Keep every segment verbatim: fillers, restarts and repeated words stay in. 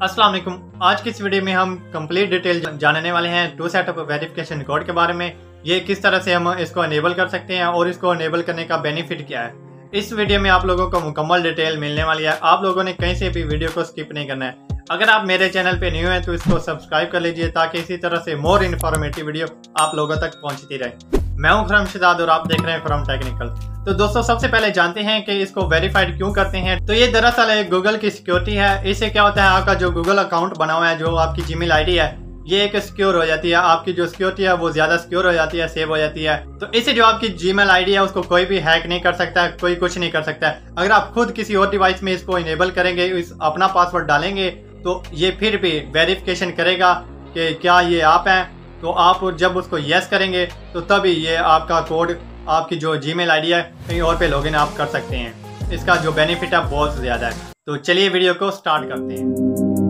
अस्सलाम वालेकुम। आज की इस वीडियो में हम कंप्लीट डिटेल जानने वाले हैं टू सेटअप वेरिफिकेशन कोड के बारे में। ये किस तरह से हम इसको अनेबल कर सकते हैं और इसको अनेबल करने का बेनिफिट क्या है। इस वीडियो में आप लोगों को मुकम्मल डिटेल मिलने वाली है। आप लोगों ने कहीं से भी वीडियो को स्किप नहीं करना है। अगर आप मेरे चैनल पे न्यू हैं तो इसको सब्सक्राइब कर लीजिए ताकि इसी तरह से मोर इन्फॉर्मेटिव वीडियो आप लोगों तक पहुंचती रहे। मैं हूं खुरम शहजाद और आप देख रहे हैं खुरम टेक्निकल। तो दोस्तों सबसे पहले जानते हैं कि इसको वेरीफाइड क्यों करते हैं। तो ये दरअसल एक गूगल की सिक्योरिटी है। इससे क्या होता है, आपका जो गूगल अकाउंट बना हुआ है, जो आपकी जीमेल आईडी है, ये एक सिक्योर हो जाती है। आपकी जो सिक्योरिटी है वो ज्यादा सिक्योर हो जाती है, सेव हो जाती है। तो इससे जो आपकी जीमेल आईडी है उसको कोई भी हैक नहीं कर सकता है, कोई कुछ नहीं कर सकता है। अगर आप खुद किसी और डिवाइस में इसको इनेबल करेंगे, इस अपना पासवर्ड डालेंगे, तो ये फिर भी वेरिफिकेशन करेगा कि क्या ये आप हैं। तो आप जब उसको यस करेंगे तो तभी ये आपका कोड, आपकी जो जीमेल आईडी है, कहीं और पे लॉगिन आप कर सकते हैं। इसका जो बेनिफिट है बहुत ज़्यादा है। तो चलिए वीडियो को स्टार्ट करते हैं।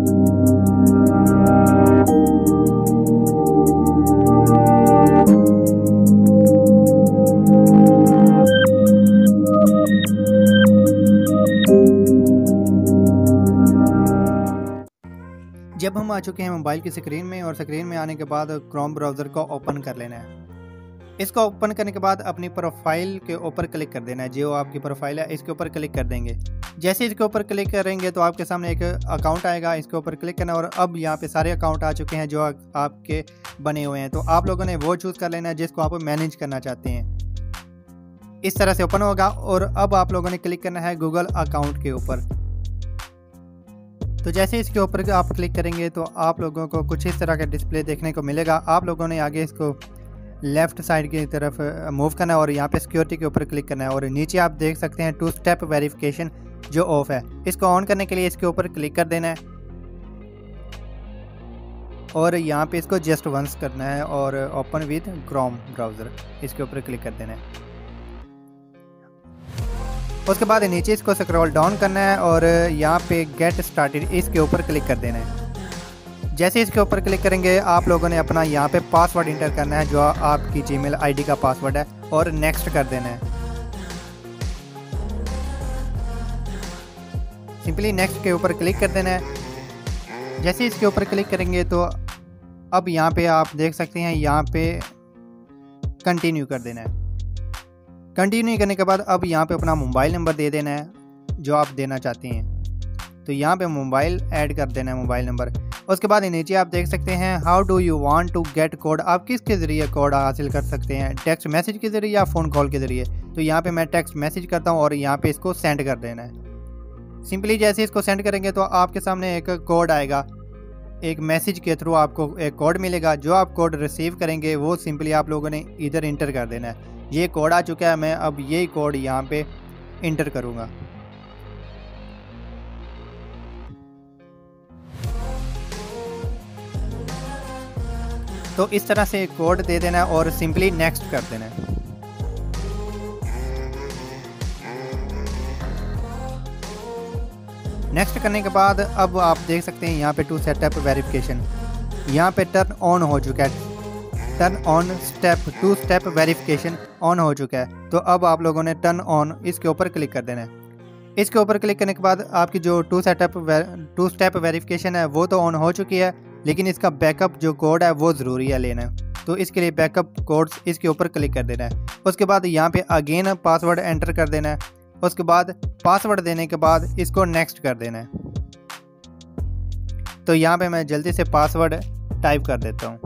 जब हम आ चुके हैं मोबाइल की स्क्रीन में, और स्क्रीन में आने के बाद क्रोम ब्राउज़र को ओपन कर लेना है। इसको ओपन करने के बाद अपनी प्रोफाइल के ऊपर क्लिक कर देना है। जो आपकी प्रोफाइल है इसके ऊपर क्लिक कर देंगे। जैसे इसके ऊपर क्लिक करेंगे तो आपके सामने एक अकाउंट आएगा, इसके ऊपर क्लिक करना। और अब यहाँ पे सारे अकाउंट आ चुके हैं जो आपके बने हुए हैं। तो आप लोगों ने वो चूज़ कर लेना है जिसको आप मैनेज करना चाहते हैं। इस तरह से ओपन होगा और अब आप लोगों ने क्लिक करना है गूगल अकाउंट के ऊपर। तो जैसे इसके ऊपर आप क्लिक करेंगे तो आप लोगों को कुछ इस तरह का डिस्प्ले देखने को मिलेगा। आप लोगों ने आगे इसको लेफ़्ट साइड की तरफ मूव करना है और यहाँ पे सिक्योरिटी के ऊपर क्लिक करना है। और नीचे आप देख सकते हैं टू स्टेप वेरिफिकेशन जो ऑफ है, इसको ऑन करने के लिए इसके ऊपर क्लिक कर देना है और यहाँ पे इसको जस्ट वंस करना है और ओपन विद क्रोम ब्राउज़र इसके ऊपर क्लिक कर देना है। उसके बाद नीचे इसको स्क्रॉल डाउन करना है और यहाँ पे गेट स्टार्टेड इसके ऊपर क्लिक कर देना है। जैसे इसके ऊपर क्लिक करेंगे आप लोगों ने अपना यहाँ पे पासवर्ड इंटर करना है जो आपकी जीमेल आईडी का पासवर्ड है, और नेक्स्ट कर देना है। सिंपली नेक्स्ट के ऊपर क्लिक कर देना है। जैसे इसके ऊपर क्लिक करेंगे तो अब यहाँ पे आप देख सकते हैं, यहाँ पे कंटिन्यू कर देना है। कंटिन्यू करने के बाद अब यहाँ पे अपना मोबाइल नंबर दे देना है जो आप देना चाहते हैं। तो यहाँ पे मोबाइल ऐड कर देना है, मोबाइल नंबर। उसके बाद नीचे आप देख सकते हैं how do you want to get code. आप किसके ज़रिए कोड हासिल कर सकते हैं, टेक्स्ट मैसेज के ज़रिए या फ़ोन कॉल के ज़रिए। तो यहाँ पे मैं टेक्स्ट मैसेज करता हूँ और यहाँ पे इसको सेंड कर देना है। सिंपली जैसे इसको सेंड करेंगे तो आपके सामने एक कोड आएगा। एक मैसेज के थ्रू आपको एक कोड मिलेगा। जो आप कोड रिसीव करेंगे वो सिंपली आप लोगों ने इधर इंटर कर देना है। ये कोड आ चुका है, मैं अब यही कोड यहाँ पे इंटर करूँगा। तो इस तरह से कोड दे देना है और सिंपली नेक्स्ट कर देना है। नेक्स्ट करने के बाद अब आप देख सकते हैं यहाँ पे टू सेटअप वेरिफिकेशन यहाँ पे टर्न ऑन हो चुका है। Turn on step two step verification on हो चुका है। तो अब आप लोगों ने टर्न ऑन इसके ऊपर क्लिक कर देना है। इसके ऊपर क्लिक करने के बाद आपकी जो two setup two step verification है वो तो ऑन हो चुकी है, लेकिन इसका बैकअप जो कोड है वो ज़रूरी है लेना। तो इसके लिए बैकअप कोड्स इसके ऊपर क्लिक कर देना है। उसके बाद यहाँ पे अगेन पासवर्ड एंटर कर देना है। उसके बाद पासवर्ड देने के बाद इसको नेक्स्ट कर देना है। तो यहाँ पे मैं जल्दी से पासवर्ड टाइप कर देता हूँ।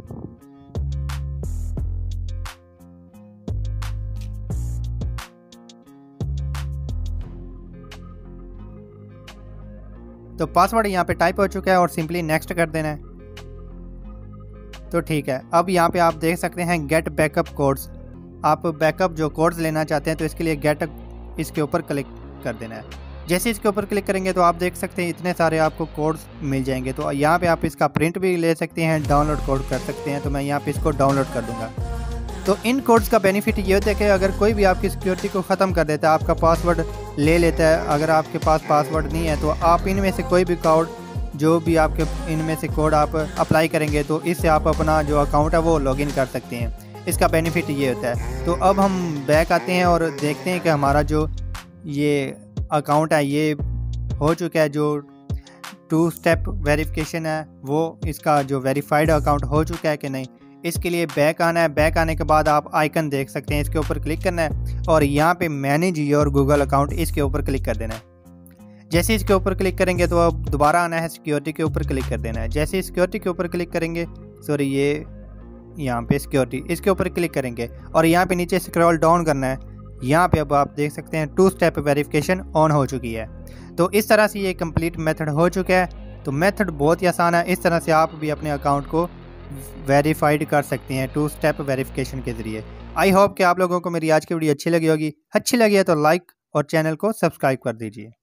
तो पासवर्ड यहाँ पे टाइप हो चुका है और सिंपली नेक्स्ट कर देना है। तो ठीक है, अब यहाँ पे आप देख सकते हैं गेट बैकअप कोड्स। आप बैकअप जो कोड्स लेना चाहते हैं तो इसके लिए गेट इसके ऊपर क्लिक कर देना है। जैसे इसके ऊपर क्लिक करेंगे तो आप देख सकते हैं इतने सारे आपको कोड्स मिल जाएंगे। तो यहाँ पे आप इसका प्रिंट भी ले सकते हैं, डाउनलोड कोड कर सकते हैं। तो मैं यहाँ पे इसको डाउनलोड कर दूँगा। तो इन कोड्स का बेनिफिट ये होता है कि अगर कोई भी आपकी सिक्योरिटी को ख़त्म कर देता है, आपका पासवर्ड ले लेता है, अगर आपके पास पासवर्ड नहीं है तो आप इनमें से कोई भी कोड, जो भी आपके इनमें से कोड आप अप्लाई करेंगे तो इससे आप अपना जो अकाउंट है वो लॉगिन कर सकते हैं। इसका बेनिफिट ये होता है। तो अब हम बैक आते हैं और देखते हैं कि हमारा जो ये अकाउंट है ये हो चुका है, जो टू स्टेप वेरिफिकेशन है वो इसका जो वेरीफाइड अकाउंट हो चुका है कि नहीं, इसके लिए बैक आना है। बैक आने के बाद आप आइकन देख सकते हैं, इसके ऊपर क्लिक करना है और यहाँ पे मैनेज योर गूगल अकाउंट इसके ऊपर क्लिक कर देना है। जैसे इसके ऊपर क्लिक करेंगे तो अब दोबारा आना है, सिक्योरिटी के ऊपर क्लिक कर देना है। जैसे सिक्योरिटी के ऊपर क्लिक करेंगे, सॉरी ये यहाँ पे सिक्योरिटी, इसके ऊपर क्लिक करेंगे और यहाँ पे नीचे स्क्रॉल डाउन करना है। यहाँ पे अब आप देख सकते हैं टू स्टेप वेरिफिकेशन ऑन हो चुकी है। तो इस तरह से ये कंप्लीट मेथड हो चुका है। तो मेथड बहुत ही आसान है, इस तरह से आप भी अपने अकाउंट को वेरीफाइड कर सकते हैं टू स्टेप वेरिफिकेशन के ज़रिए। आई होप कि आप लोगों को मेरी आज की वीडियो अच्छी लगी होगी। अच्छी लगी है तो लाइक और चैनल को सब्सक्राइब कर दीजिए।